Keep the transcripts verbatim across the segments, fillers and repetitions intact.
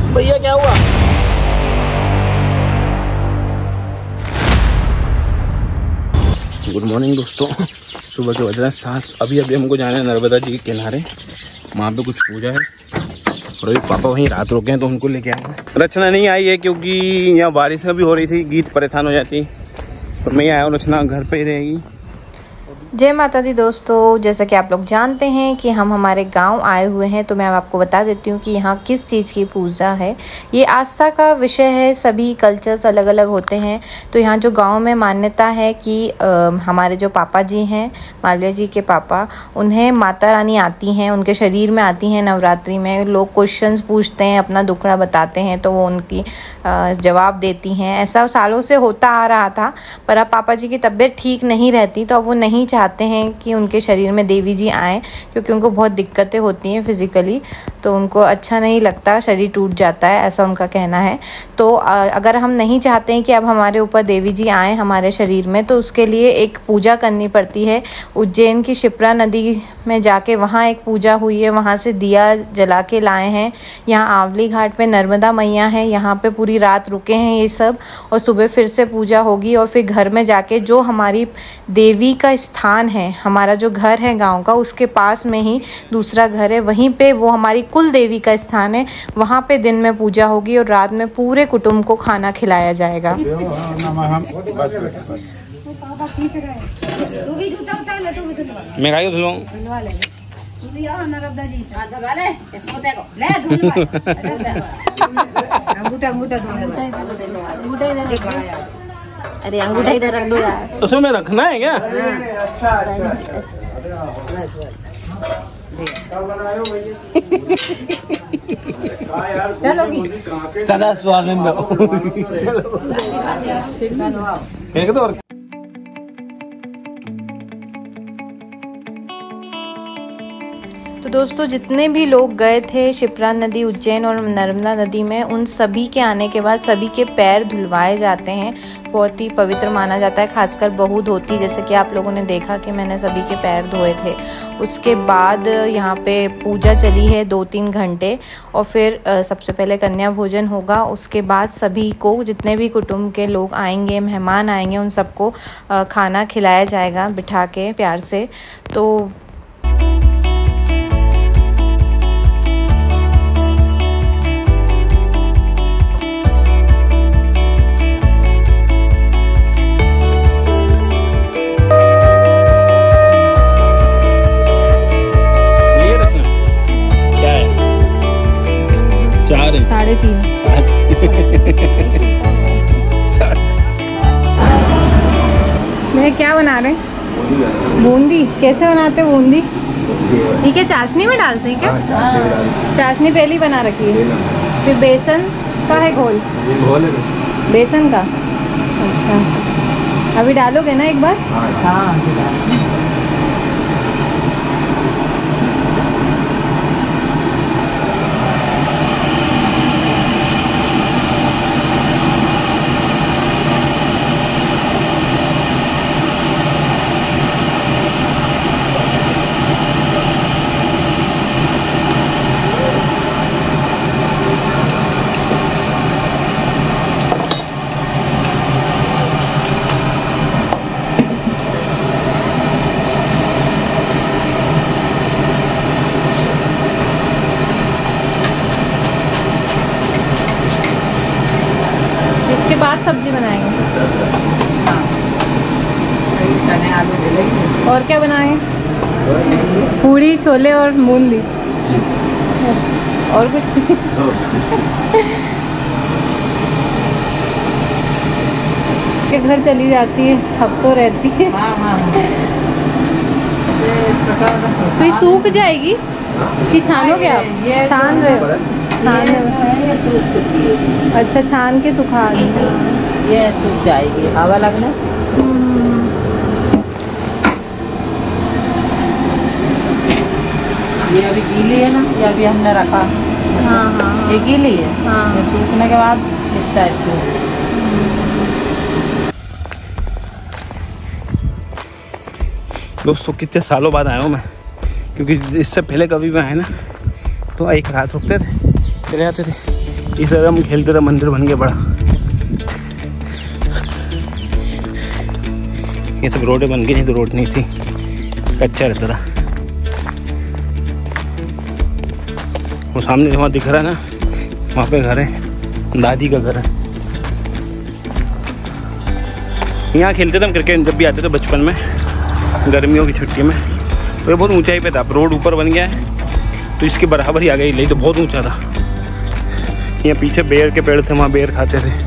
भैया क्या हुआ? गुड मॉर्निंग दोस्तों, सुबह के बज रहे हैं सात। अभी अभी हमको जाना है नर्मदा जी के किनारे, वहाँ पे कुछ पूजा है और अभी पापा वहीं रात रुके हैं तो उनको लेके आए हैं। रचना नहीं आई है क्योंकि यहाँ बारिश भी हो रही थी, गीत परेशान हो जाती, तो मैं आया हूँ, रचना घर पे ही रहेगी। जय माता दी दोस्तों, जैसा कि आप लोग जानते हैं कि हम हमारे गांव आए हुए हैं, तो मैं आपको बता देती हूँ कि यहाँ किस चीज़ की पूजा है। ये आस्था का विषय है, सभी कल्चर्स अलग अलग होते हैं। तो यहाँ जो गांव में मान्यता है कि आ, हमारे जो पापा जी हैं, मालविया जी के पापा, उन्हें माता रानी आती हैं, उनके शरीर में आती हैं नवरात्रि में। लोग क्वेश्चंस पूछते हैं, अपना दुखड़ा बताते हैं, तो वो उनकी आ, जवाब देती हैं। ऐसा सालों से होता आ रहा था, पर अब पापा जी की तबीयत ठीक नहीं रहती, तो अब वो नहीं चाहते हैं कि उनके शरीर में देवी जी आएँ, क्योंकि उनको बहुत दिक्कतें होती हैं फिज़िकली, तो उनको अच्छा नहीं लगता, शरीर टूट जाता है, ऐसा उनका कहना है। तो अगर हम नहीं चाहते हैं कि अब हमारे ऊपर देवी जी आएँ हमारे शरीर में, तो उसके लिए एक पूजा करनी पड़ती है। उज्जैन की शिप्रा नदी में जाके वहाँ एक पूजा हुई है, वहाँ से दिया जला के लाए हैं। यहाँ आंवली घाट पे नर्मदा मैया है, यहाँ पे पूरी रात रुके हैं ये सब, और सुबह फिर से पूजा होगी। और फिर घर में जाके जो हमारी देवी का स्थान है, हमारा जो घर है गांव का, उसके पास में ही दूसरा घर है, वहीं पे वो हमारी कुल देवी का स्थान है। वहाँ पे दिन में पूजा होगी और रात में पूरे कुटुंब को खाना खिलाया जाएगा। मैं खाई धुलूं अरे अंगूठा इधर रख दो यार। उसमें में रखना है क्या? अच्छा अच्छा। चलो सदा स्वागत हो। तो दोस्तों, जितने भी लोग गए थे शिप्रा नदी, उज्जैन और नर्मदा नदी में, उन सभी के आने के बाद सभी के पैर धुलवाए जाते हैं। बहुत ही पवित्र माना जाता है, खासकर बहू धोती, जैसे कि आप लोगों ने देखा कि मैंने सभी के पैर धोए थे। उसके बाद यहाँ पे पूजा चली है दो तीन घंटे, और फिर सबसे पहले कन्या भोजन होगा। उसके बाद सभी को, जितने भी कुटुंब के लोग आएंगे, मेहमान आएंगे, उन सबको खाना खिलाया जाएगा बिठा के प्यार से। तो साढ़े तीन मैं क्या बना रहे हैं? बूंदी। कैसे बनाते हैं बूंदी? ठीक है, चाशनी में डालते हैं क्या? चाशनी पहले ही बना रखी है, फिर बेसन का है घोल, बेसन का। अच्छा, अभी डालोगे ना एक बार? हाँ। बाद सब्जी बनाएंगे। और क्या बनाएंगे? पूड़ी, छोले और बूंदी, और कुछ नहीं। के घर चली जाती है, हफ्तों रहती है। तो ये सूख जाएगी कि छानोगे आप? छान रहे हो? छान ये सूख चुकी है। अच्छा, छान के सुखा दीजिए, ये सूख जाएगी हवा लगने से। ये अभी गीली है ना, ये अभी हमने रखा। हाँ हाँ, ये गीली है। हाँ, ये सूखने के बाद इस टाइप की। दोस्तों, कितने सालों बाद आया हूँ मैं, क्योंकि इससे पहले कभी भी आए ना तो एक रात रुकते थे, चले जाते थे। इस तरह हम खेलते थे, मंदिर बन गया बड़ा। ये सब रोडें बन गई, नहीं तो रोड नहीं थी, कच्चा रहता था। वो सामने वहाँ दिख रहा है ना, वहाँ पे घर है, दादी का घर है। यहाँ खेलते थे हम क्रिकेट जब भी आते थे बचपन में, गर्मियों की छुट्टी में। तो ये बहुत ऊंचाई पे था, अब रोड ऊपर बन गया है तो इसके बराबर ही आ गई, नहीं तो बहुत ऊंचा था। यहाँ पीछे बेर के पेड़ थे, वहाँ बेर खाते थे।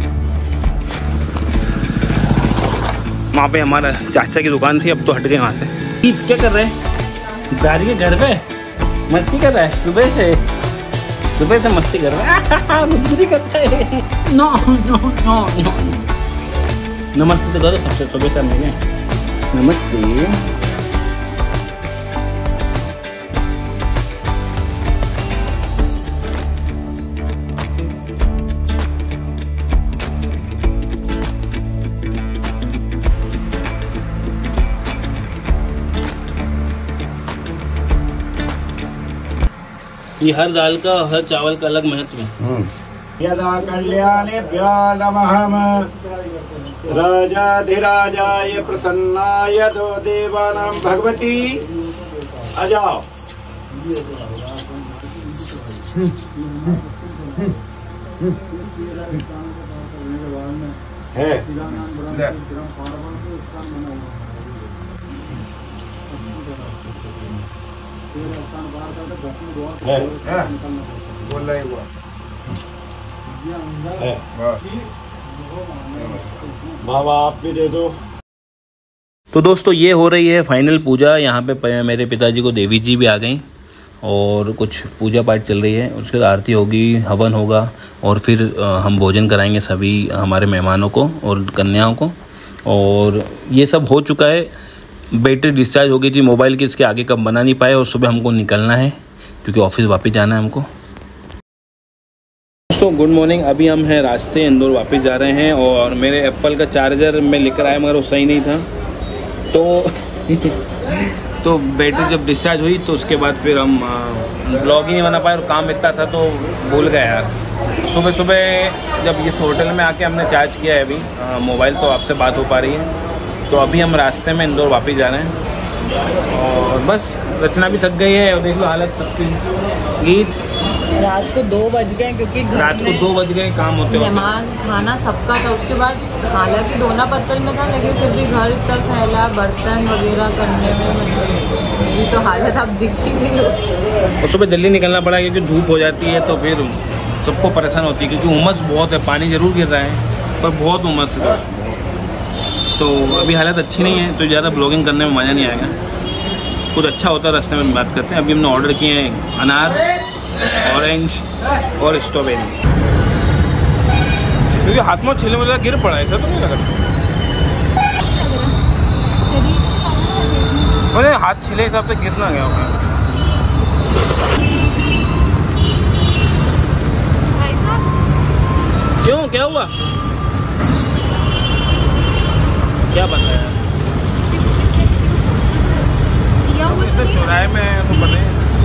वहाँ पे हमारा चाचा की दुकान थी, अब तो हट गए वहाँ से। क्या कर रहे हैं दादी के घर पे? मस्ती कर रहा है सुबह से, सुबह से मस्ती कर रहा है। मस्ती करता है। नो नो नो नो नमस्ते तो करो सबसे सुबह से मैंने। नमस्ते। ये हर दाल का, हर चावल का अलग महत्व है। यदा कल्याणेभ्यो नमः राजाधिराजाय प्रसन्नाय दो देवानां भगवती। आ जाओ। है है है बोल रहा है वो है। बाबा आप भी दे दो। तो दोस्तों ये हो रही है फाइनल पूजा। यहाँ पे मेरे पिताजी को देवी जी भी आ गई और कुछ पूजा पाठ चल रही है। उसके बाद आरती होगी, हवन होगा और फिर हम भोजन कराएंगे सभी हमारे मेहमानों को और कन्याओं को। और ये सब हो चुका है। बैटरी डिस्चार्ज हो गई थी मोबाइल की, इसके आगे कब बना नहीं पाए और सुबह हमको निकलना है क्योंकि ऑफिस वापस जाना है हमको। दोस्तों गुड मॉर्निंग। अभी हम हैं रास्ते इंदौर वापस जा रहे हैं और मेरे एप्पल का चार्जर मैं लेकर आया मगर वो सही नहीं था। तो तो बैटरी जब डिस्चार्ज हुई तो उसके बाद फिर हम ब्लॉग ही नहीं बना पाए और काम इतना था तो भूल गए यार। सुबह सुबह जब इस होटल में आके हमने चार्ज किया है अभी मोबाइल, तो आपसे बात हो पा रही है। तो अभी हम रास्ते में इंदौर वापस जा रहे हैं और बस रचना भी थक गई है और देख लो हालत सबकी। गीत रात को दो बज गए क्योंकि रात को दो बज गए काम होते होते। मेहमान खाना सबका था। उसके बाद हालांकि दोना पत्तल में था लेकिन फिर भी घर इतना फैला, बर्तन वगैरह करने में मेरी तो हालत अब दिख ही नहीं। और सुबह जल्दी निकलना पड़ा क्योंकि धूप हो जाती है तो फिर सबको परेशान होती है क्योंकि उमस बहुत है। पानी ज़रूर गिर रहा है पर बहुत उमस है। तो अभी हालत अच्छी नहीं है तो ज़्यादा ब्लॉगिंग करने में मज़ा नहीं आएगा। कुछ अच्छा होता है रास्ते में बात करते हैं। अभी हमने ऑर्डर किए हैं अनार, ऑरेंज और स्ट्रॉबेरी। क्योंकि हाथ में छिलने वाला गिर पड़ा है, ऐसा तो नहीं लगा? अरे हाथ छिले हिसाब से गिरना गया होगा। क्यों क्या हुआ? क्या बताया? इधर चौराहे में तो बने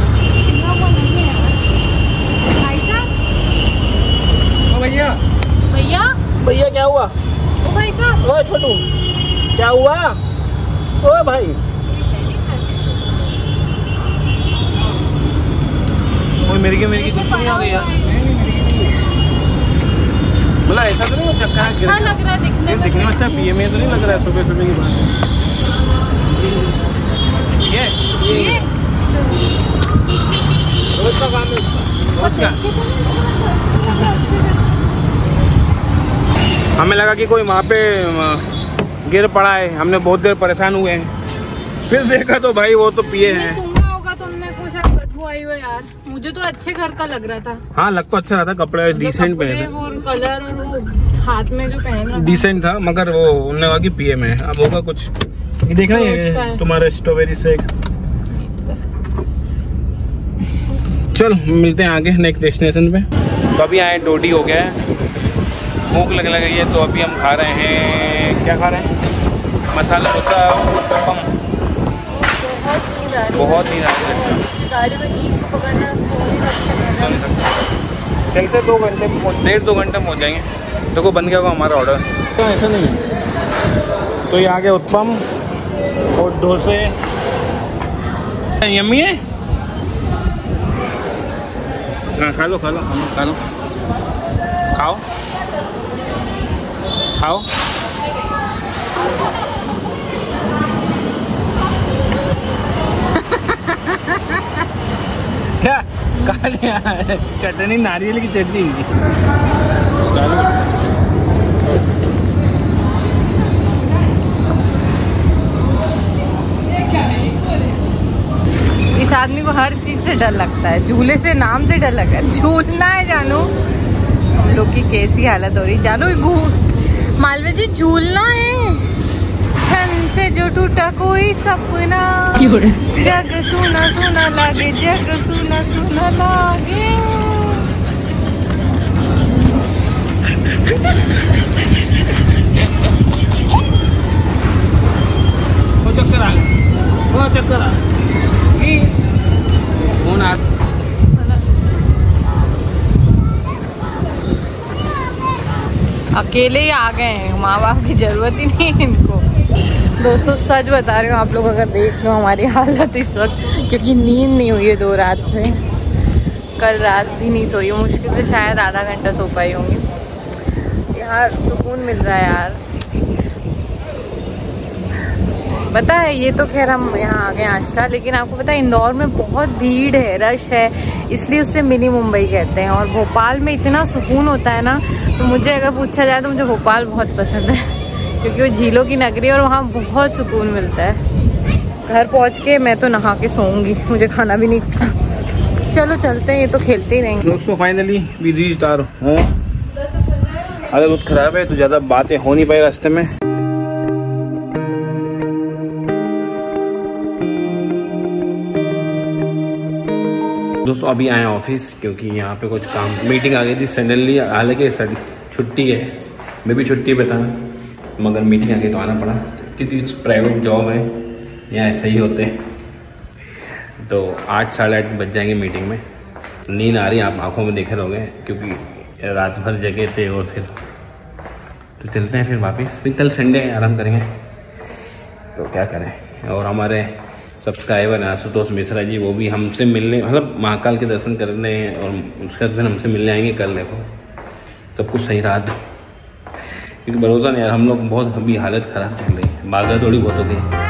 भैया भैया भैया क्या हुआ? ओ भाई साहब, ओए छोटू क्या हुआ? ओए भाई ओए मेरी के मेरी की चक्कर नहीं आ गई यार। बोला ऐसा तो नहीं चक्कर है? अच्छा लग रहा है दिखने में। दिखने में अच्छा पिए में तो नहीं लग रहा है सुबह सुबह की बात। ये ये रोज का काम है उसका। हमें लगा कि कोई वहाँ पे गिर पड़ा है, हमने बहुत देर परेशान हुए हैं। फिर देखा तो भाई वो तो पिए हैं। सुना होगा तुमने कुछ बदबू आई हो यार। मुझे तो अच्छे घर का लग रहा था। हाँ लग तो अच्छा रहा था, कपड़े डिसेंट पहने थे और कलर और वो हाथ में जो पहन रहा डिसेंट था मगर वो उन्होंने कहा कि पिए में। अब होगा कुछ ये देखना ही है तुम्हारे स्ट्रॉबेरी शेक। चल मिलते हैं आगे नेक्स्ट डेस्टिनेशन पे। तो अभी आए डोडी हो गया है, भूख लग लग गई है तो अभी हम खा रहे हैं। क्या खा रहे हैं? मसाला डोसा उत्तपम। बहुत नींद आ रही है। गाड़ी में नींद को पकड़ना सो नहीं सकते। चलते दो घंटे डेढ़ दो घंटे में पहुँच जाएंगे। देखो बन गया होगा हमारा ऑर्डर। तो ऐसा नहीं है। तो ये आ गया उत्पम और डोसे। यम्मी है। हाँ खा लो खा लो खा लो खाओ खाओ। क्या चटनी नारियल की चटनी इनकी। इस आदमी को हर चीज से डर लगता है। झूले से नाम से डर लगा। झूलना है जानू। हम लोग की कैसी हालत हो रही जानू। मालवा जी झूलना है। छन से जो टूटा कोई सपना, जग सुना सुना लागे, जग सुना सुना लागे। वो चक्कर आ वो चक्कर आ कौन आ अकेले ही आ गए हैं। माँ बाप की जरूरत ही नहीं है इनको। दोस्तों सच बता रही हूँ, आप लोग अगर देख लो हमारी हालत इस वक्त, क्योंकि नींद नहीं हुई है दो रात से। कल रात भी नहीं सोई हूँ, मुश्किल से शायद आधा घंटा सो पाई होंगी। यार सुकून मिल रहा है यार। पता है ये तो खैर हम यहाँ आ गए आष्टा, लेकिन आपको पता है इंदौर में बहुत भीड़ है, रश है, इसलिए उससे मिनी मुंबई कहते हैं। और भोपाल में इतना सुकून होता है ना, तो मुझे अगर पूछा जाए तो मुझे भोपाल बहुत पसंद है, क्योंकि वो झीलों की नगरी है और वहाँ बहुत सुकून मिलता है। घर पहुँच के मैं तो नहा के सोऊंगी, मुझे खाना भी नहीं खाना। चलो चलते हैं, ये तो खेलते ही रहेंगे। दोस्तों finally we reached our home. अगर बहुत खराब है तो ज़्यादा बातें हो नहीं पाई रास्ते में। दोस्तों अभी आए ऑफिस, क्योंकि यहाँ पे कुछ काम मीटिंग आ गई थी सडनली। हालांकि छुट्टी है, मैं भी छुट्टी पे था, मगर मीटिंग आ गई तो आना पड़ा, क्योंकि प्राइवेट जॉब है, यहाँ ऐसा ही होते हैं। तो आठ साढ़े आठ बज जाएंगे मीटिंग में। नींद आ रही, आप आंखों में देखे रहोगे, क्योंकि रात भर जगे थे। और फिर तो चलते हैं फिर वापस, फिर कल संडे है, आराम करेंगे। तो क्या करें। और हमारे सब्सक्राइबर हैं आशुतोष मिश्रा जी, वो भी हमसे मिलने, मतलब महाकाल के दर्शन करने और उसके बाद फिर हमसे मिलने आएंगे कल। देखो सब कुछ सही रहा तो, क्योंकि भरोसा नहीं यार, हम लोग बहुत अभी हालत ख़राब चल रही है, भागा दौड़ी बहुत हो गई।